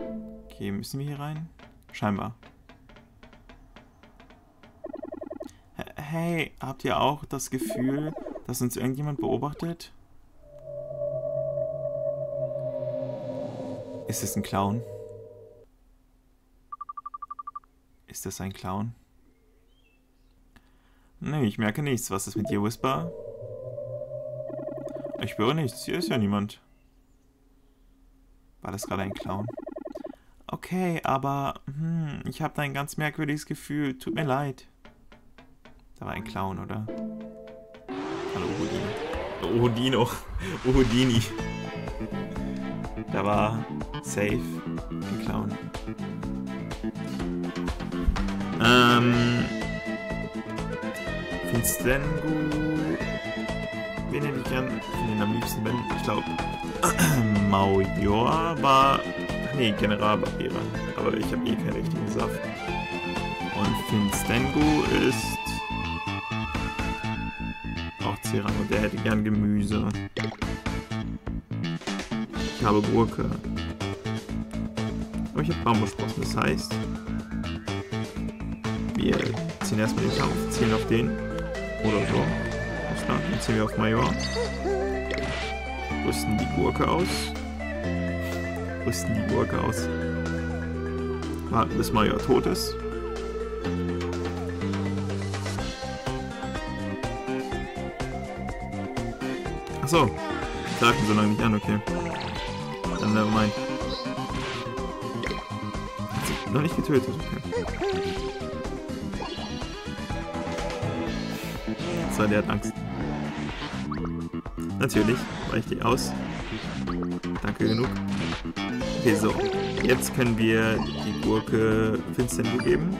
Okay, müssen wir hier rein? Scheinbar. Hey, habt ihr auch das Gefühl, dass uns irgendjemand beobachtet? Ist es ein Clown? Ist das ein Clown? Nee, ich merke nichts. Was ist mit dir, Whisper? Ich spüre nichts. Hier ist ja niemand. War das gerade ein Clown? Okay, aber ich habe da ein ganz merkwürdiges Gefühl. Tut mir leid. Da war ein Clown, oder? Hallo, Houdini. Houdini. Da war safe ein Clown. Finstengu. Wen hätte ich gern? Den am liebsten, wenn ich glaube. Maujor war. Nee, Generalbarriere. Aber ich habe eh keinen richtigen Saft. Und Finstengu ist. Auch C-Rang und der hätte gern Gemüse. Ich habe Gurke. Aber ich habe Bambussprossen, das heißt. Wir ziehen erstmal den Kampf, ziehen auf den. Oder so. Dann ziehen wir auf Major. Rüsten die Gurke aus. Warten bis Major tot ist. Achso. Greifen so lange nicht an, okay. Dann nevermind. Hat sie noch nicht getötet, okay. So, der hat Angst. Natürlich, weiche ich aus. Danke genug. Okay, so. Jetzt können wir die Gurke Finstengu geben.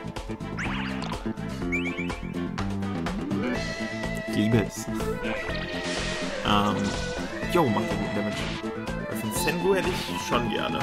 Ich liebe es. Jo, macht er guten Damage. Bei Finstengu hätte ich schon gerne.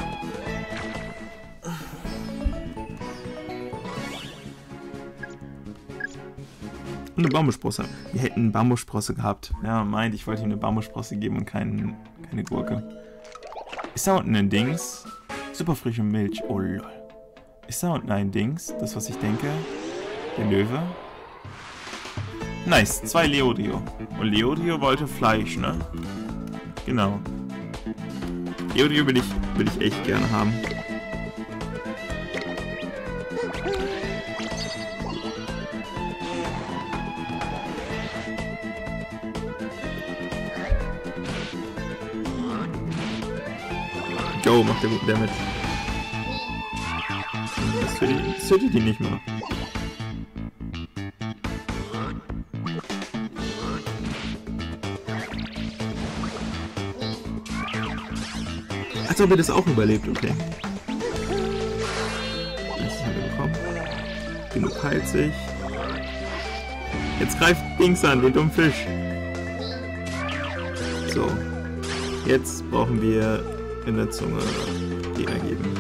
Eine Bambussprosse. Wir hätten eine Bambussprosse gehabt. Ja, meint, ich wollte ihm eine Bambussprosse geben und keine Gurke. Ist da unten ein Dings? Super frische Milch. Oh lol. Ist da unten ein Dings? Das, was ich denke? Der Löwe? Nice, 2 Leodio. Und Leodio wollte Fleisch, ne? Genau. Leodio will ich echt gerne haben. Joe macht der guten Damage. Das tötet ihn nicht mal. Als ob er das auch überlebt, okay. Das haben wir bekommen. Genug heilt sich. Jetzt greift Dings an, den dummen Fisch. So. Jetzt brauchen wir in der Zunge Gegner geben.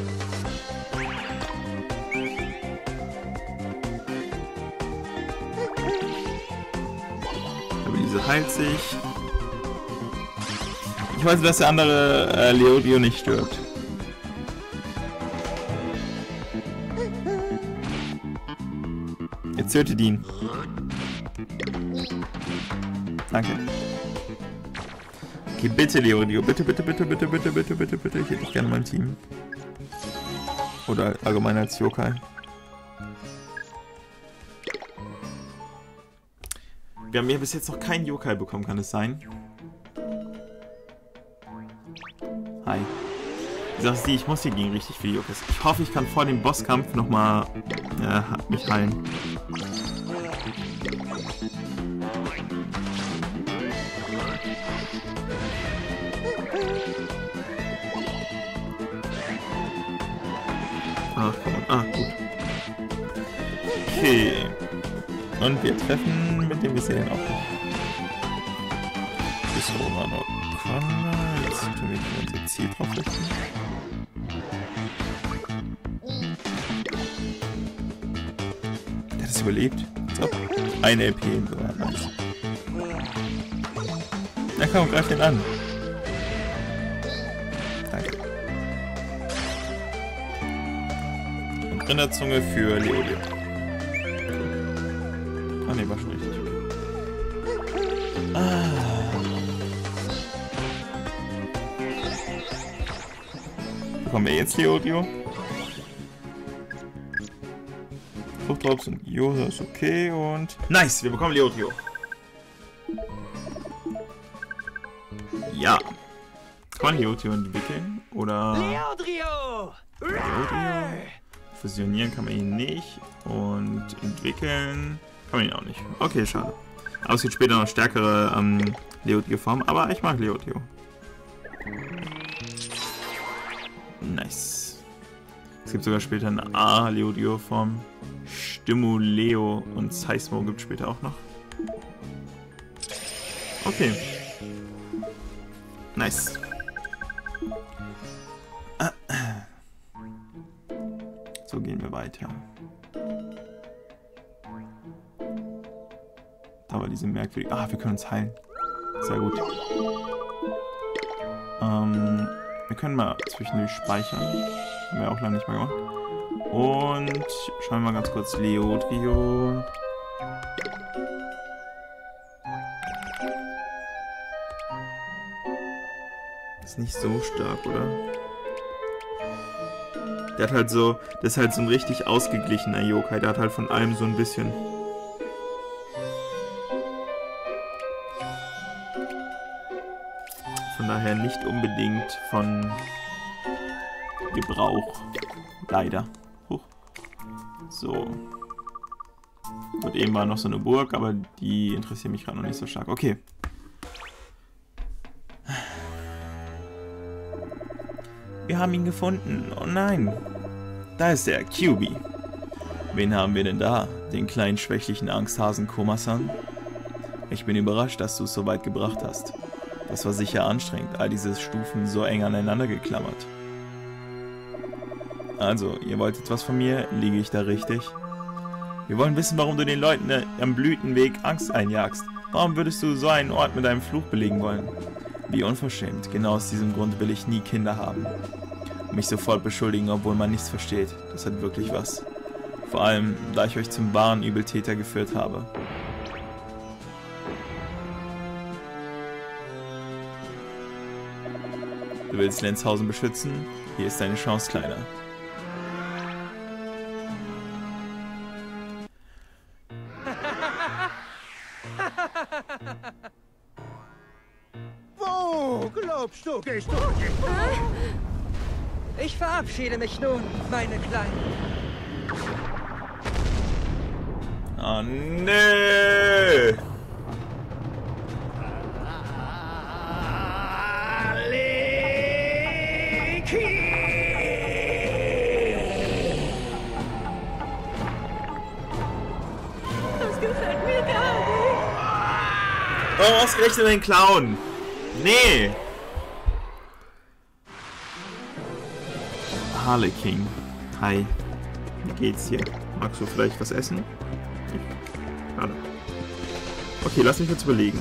Aber diese heilt sich. Ich wollte, dass der andere Leodio nicht stirbt. Jetzt tötet ihn. Danke. Okay, bitte Leodio, bitte. Ich hätte dich gerne mein Team. Oder allgemein als Yokai. Wir haben ja bis jetzt noch keinen Yokai bekommen, kann es sein? Hi. Die Sache ist die, ich muss hier gegen richtig viele Yokais. Ich hoffe, ich kann vor dem Bosskampf nochmal mich heilen. Ach, komm on. Ah, gut. Okay. Und wir treffen mit dem Gesehen auch noch. Bis Roman O'Connor. Jetzt tun wir unser Ziel drauf richten. Der hat es überlebt. So. Eine LP im Bereich. Nice. Na komm, greif den an. Danke. Rinderzunge für Leodio. Ah ne, war schon richtig. Bekommen wir jetzt Leodio? Fruchtdrops und Gyoza ist okay und... Nice, wir bekommen Leodio. Ja. Kann man Leodio entwickeln? Oder... Leodio! Fusionieren kann man ihn nicht. Und entwickeln kann man ihn auch nicht. Okay, schade. Aber es gibt später noch stärkere Leodio-Formen. Aber ich mag Leodio. Nice. Es gibt sogar später eine A-Leodio-Form. Stimuleo und Seismo gibt es später auch noch. Okay. Nice. So gehen wir weiter. Da war diese merkwürdige... Ah, wir können uns heilen. Sehr gut. Wir können mal zwischendurch speichern. Haben wir auch lange nicht mehr gemacht. Und schauen wir mal ganz kurz Leodio. Ist nicht so stark, oder? Der hat halt so, das ist halt so ein richtig ausgeglichener Yokai. Der hat halt von allem so ein bisschen. Von daher nicht unbedingt von Gebrauch. Leider. Huch. So. Und eben war noch so eine Burg, aber die interessiert mich gerade noch nicht so stark. Okay. Wir haben ihn gefunden. Oh nein. Da ist er, QB. Wen haben wir denn da? Den kleinen schwächlichen Angsthasen Koma-san? Ich bin überrascht, dass du es so weit gebracht hast. Das war sicher anstrengend, all diese Stufen so eng aneinander geklammert. Also, ihr wollt etwas von mir? Liege ich da richtig? Wir wollen wissen, warum du den Leuten am Blütenweg Angst einjagst. Warum würdest du so einen Ort mit einem Fluch belegen wollen? Wie unverschämt. Genau aus diesem Grund will ich nie Kinder haben. Mich sofort beschuldigen, obwohl man nichts versteht. Das hat wirklich was. Vor allem, da ich euch zum wahren Übeltäter geführt habe. Du willst Lenzhausen beschützen? Hier ist deine Chance, Kleiner. Wo glaubst du, gehst du? Ich verabschiede mich nun, meine Kleinen. Oh, nee! Das gefällt mir gar nicht. Warum ausgerechnet den Clown? Nee! Harleking. Hi. Wie geht's dir? Magst du vielleicht was essen? Schade. Okay, lass mich jetzt überlegen.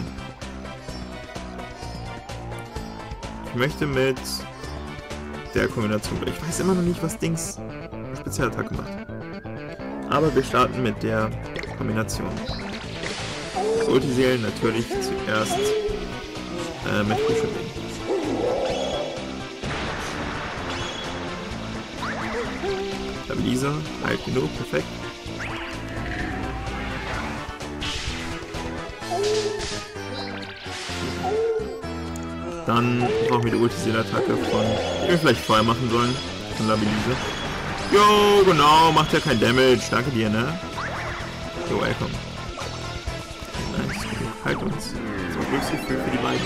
Ich möchte mit der Kombination... Ich weiß immer noch nicht, was Dings Spezialattacke macht. Aber wir starten mit der Kombination. Ultiseelen natürlich zuerst mit Kuscheln. Stabiliser, halt genug, perfekt. Dann brauchen wir die Ultiseelattacke von, die wir vielleicht vorher machen sollen, von Stabilise. Jo, genau, macht ja kein Damage, danke dir, ne? Jo, welcome. Nice, okay, halt uns. So, Glücksgefühl für die beiden.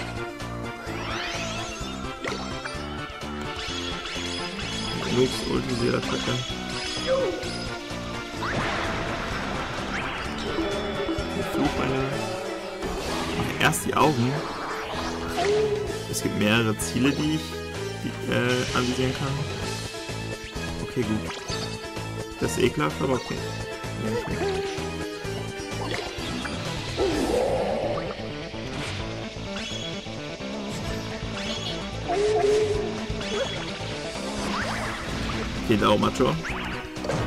Lux, Ultiseelattacke. Fluchbeine. Erst die Augen. Es gibt mehrere Ziele, die ich anvisieren kann. Okay, gut. Das ist ekelhaft, aber okay. Okay, Daumacho.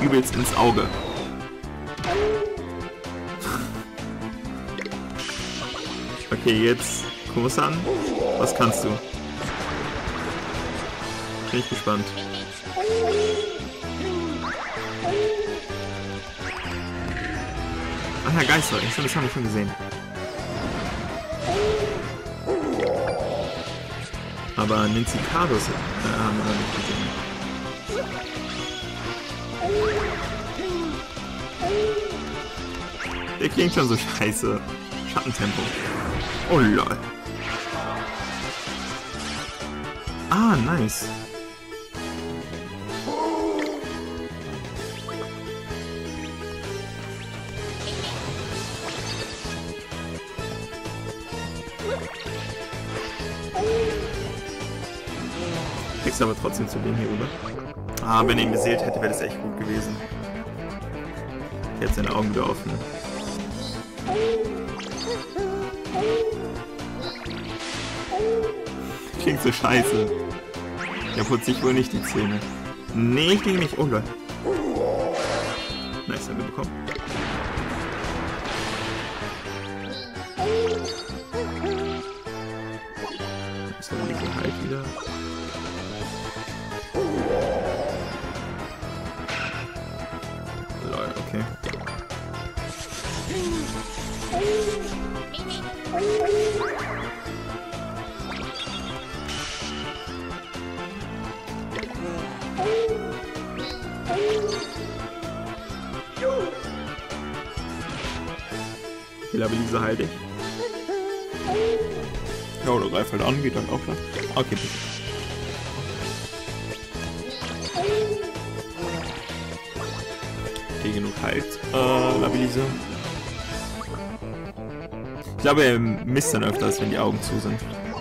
übelst ins Auge. Okay, jetzt Kosan, was kannst du? Bin ich gespannt. Ach ja, Geister, das haben wir schon gesehen. Aber Nancy Cardos haben wir noch nicht gesehen. Der klingt schon so scheiße. Schattentempo. Oh lol. Ah, nice. Kriegst aber trotzdem zu dem hier rüber. Ah, wenn er ihn beseelt hätte, wäre das echt gut gewesen. Er hat seine Augen wieder offen. Klingt so scheiße. Der putzt sich wohl nicht die Zähne. Nee, ich denke nicht. Oh Gott. Nice, haben wir bekommen. Ist dann die Gehalt wieder. Lol, okay. Die Labellise halte ich. Ja, oder greif halt an, geht dann auch klar. Okay, bitte. Okay, genug halt. Labellise. Ich glaube, er misst dann öfters, wenn die Augen zu sind.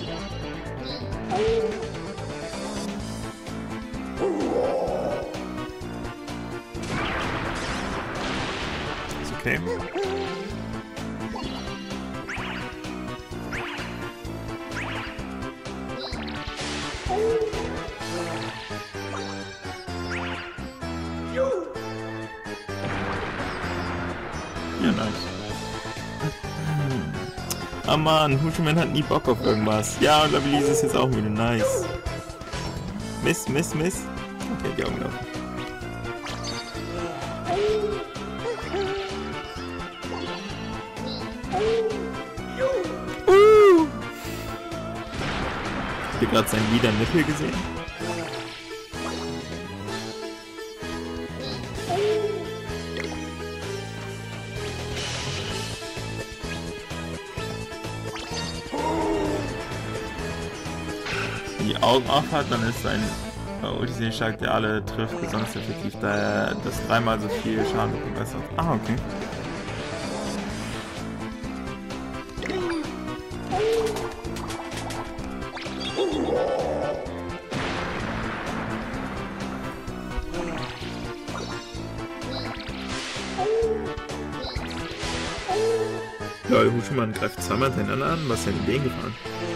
Ist okay. Ja, nice. Ah man, Huschman hat nie Bock auf irgendwas. Ja, und Labellise ist jetzt auch wieder nice. Mist. Okay, die Augen laufen. Habt ihr gerade seinen Lieder Nippel gesehen? Die Augen auf hat, dann ist sein Ulti sehr stark, der alle trifft, besonders effektiv, da er das 3-mal so viel Schaden verbessert. Ah, okay. Ja, Huschmann greift 2-mal hintereinander an, was ist denn in den gefahren?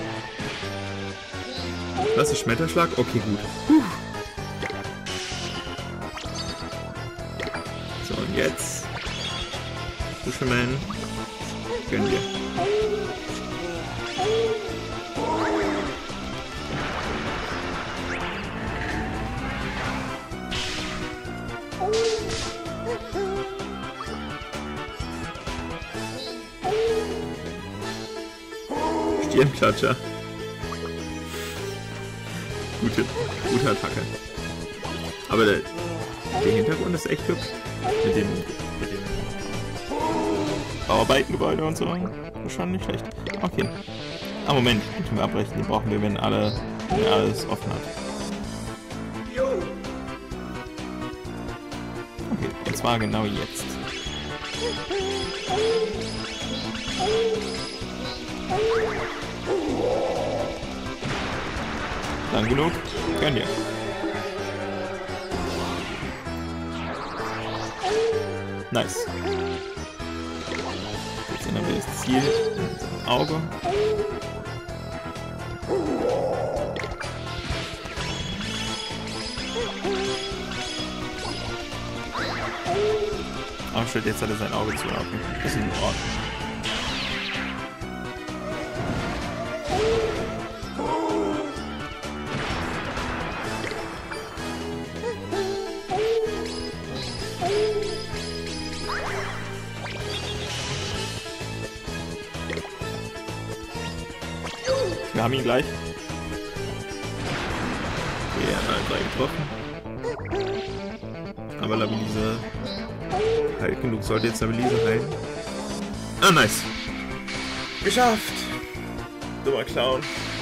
Das ist Schmetterschlag? Okay, gut. So, und jetzt. Huschmann. Gönn dir. Stirnklatscher. Gute Attacke. Aber der Hintergrund ist echt hübsch. Mit dem Bauarbeitengebäude und so. Das ist schon nicht schlecht. Okay. Ah, Moment. Den können wir abbrechen. Den brauchen wir, wenn alles offen hat. Okay. Und zwar genau jetzt. Lang genug? Gönn dir. Nice. Jetzt ändern wir das Ziel im Auge. Oh shit, jetzt hat er sein Auge zu. Okay. Das ist in Ordnung. Wir haben ihn gleich. Ja, getroffen. Aber Labilise heilt genug, sollte jetzt Labilise heilen. Ah, nice. Geschafft. Dummer Clown.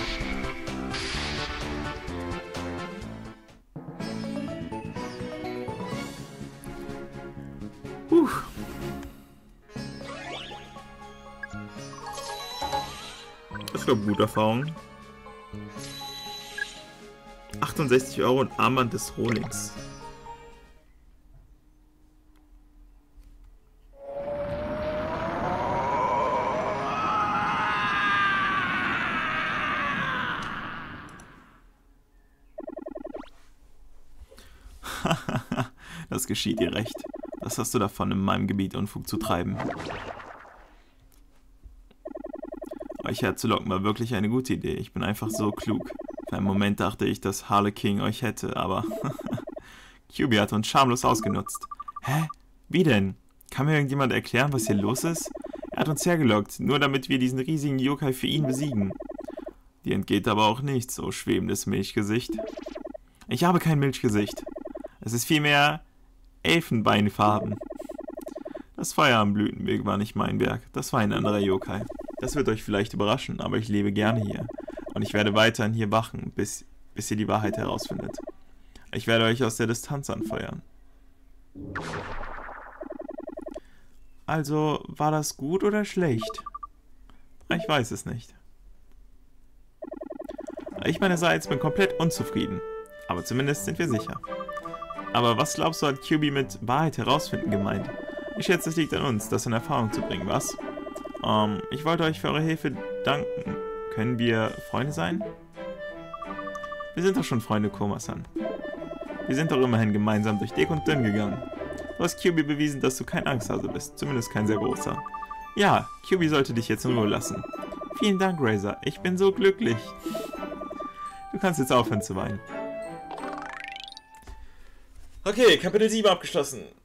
Das war gute Erfahrung. 68 € und Armband des Rohlings. Das geschieht dir recht. Was hast du davon, in meinem Gebiet Unfug zu treiben? Euch herzulocken war wirklich eine gute Idee. Ich bin einfach so klug. Für einen Moment dachte ich, dass Harlequin euch hätte, aber QB hat uns schamlos ausgenutzt. Hä? Wie denn? Kann mir irgendjemand erklären, was hier los ist? Er hat uns hergelockt, nur damit wir diesen riesigen Yokai für ihn besiegen. Dir entgeht aber auch nichts, so schwebendes Milchgesicht. Ich habe kein Milchgesicht. Es ist vielmehr Elfenbeinfarben. Das Feuer am Blütenweg war nicht mein Werk, das war ein anderer Yokai. Das wird euch vielleicht überraschen, aber ich lebe gerne hier. Und ich werde weiterhin hier wachen, bis ihr die Wahrheit herausfindet. Ich werde euch aus der Distanz anfeuern. Also, war das gut oder schlecht? Ich weiß es nicht. Ich meinerseits bin komplett unzufrieden. Aber zumindest sind wir sicher. Aber was glaubst du, hat QB mit Wahrheit herausfinden gemeint? Ich schätze, es liegt an uns, das in Erfahrung zu bringen, was? Ich wollte euch für eure Hilfe danken. Können wir Freunde sein? Wir sind doch schon Freunde, Koma-san. Wir sind doch immerhin gemeinsam durch dick und dünn gegangen. Du hast QB bewiesen, dass du kein Angsthase bist. Zumindest kein sehr großer. Ja, QB sollte dich jetzt in Ruhe lassen. Vielen Dank, Razor. Ich bin so glücklich. Du kannst jetzt aufhören zu weinen. Okay, Kapitel 7 abgeschlossen.